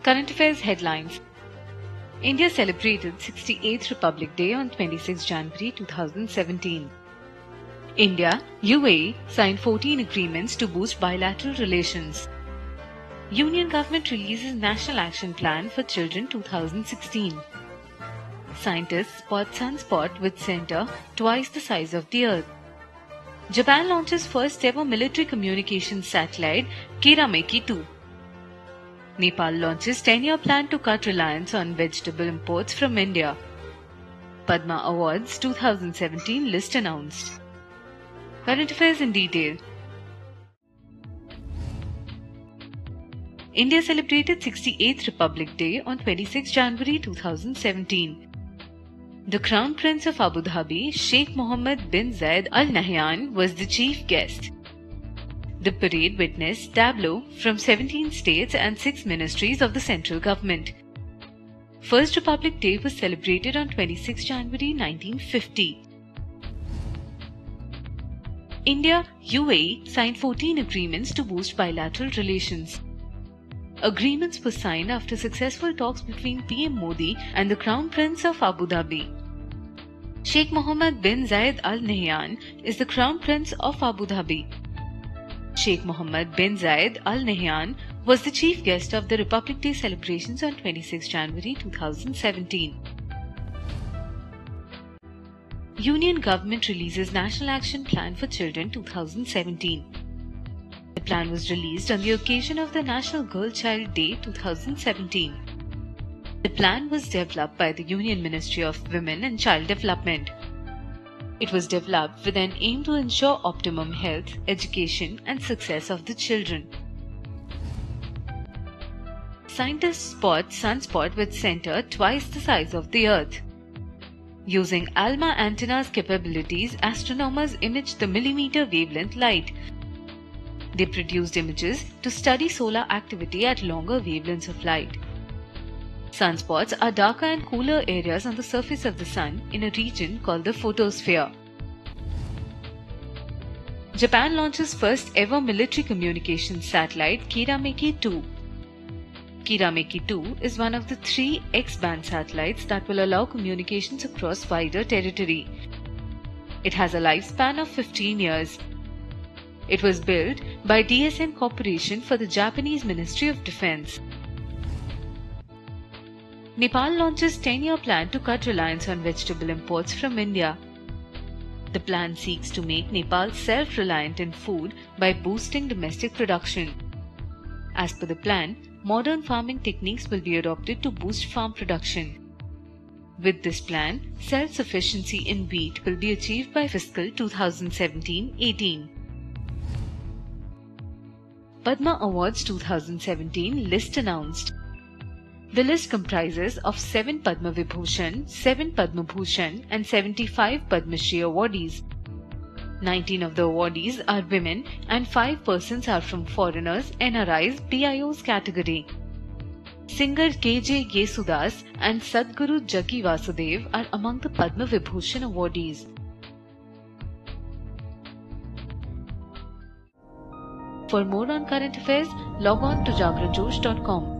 Current Affairs Headlines. India celebrated 68th Republic Day on 26 January 2017. India, UAE signed 14 agreements to boost bilateral relations. Union Government releases National Action Plan for Children 2016. Scientists spot sunspot with center twice the size of the Earth. Japan launches first ever military communications satellite Kirameki-2. Nepal launches 10-year plan to cut reliance on vegetable imports from India. Padma Awards 2017 list announced. Current affairs in detail. India celebrated 68th Republic Day on 26 January 2017. The Crown Prince of Abu Dhabi, Sheikh Mohammed bin Zayed Al Nahyan, was the chief guest. The parade witnessed tableaux from 17 states and 6 ministries of the central government. First Republic Day was celebrated on 26 January 1950. India, UAE signed 14 agreements to boost bilateral relations. Agreements were signed after successful talks between PM Modi and the Crown Prince of Abu Dhabi. Sheikh Mohammed bin Zayed Al Nahyan is the Crown Prince of Abu Dhabi. Sheikh Mohammed bin Zayed Al Nahyan was the chief guest of the Republic Day celebrations on 26 January 2017. Union Government releases National Action Plan for Children 2017. The plan was released on the occasion of the National Girl Child Day 2017. The plan was developed by the Union Ministry of Women and Child Development. It was developed with an aim to ensure optimum health, education and success of the children. Scientists spot sunspot with center twice the size of the Earth. Using ALMA antenna's capabilities, astronomers imaged the millimeter wavelength light. They produced images to study solar activity at longer wavelengths of light. Sunspots are darker and cooler areas on the surface of the Sun in a region called the photosphere. Japan launches first ever military communications satellite Kirameki-2. Kirameki-2 is one of the 3 X-band satellites that will allow communications across wider territory. It has a lifespan of 15 years. It was built by DSN Corporation for the Japanese Ministry of Defense. Nepal launches 10-year plan to cut reliance on vegetable imports from India. The plan seeks to make Nepal self-reliant in food by boosting domestic production. As per the plan, modern farming techniques will be adopted to boost farm production. With this plan, self-sufficiency in wheat will be achieved by fiscal 2017-18. Padma Awards 2017 list announced. The list comprises of 7 Padma Vibhushan, 7 Padma Bhushan and 75 Padma Shri awardees. 19 of the awardees are women and 5 persons are from foreigners, NRIs, PIOs category. Singer KJ Yesudas and Sadhguru Jaggi Vasudev are among the Padma Vibhushan awardees. For more on current affairs, log on to jagranjosh.com.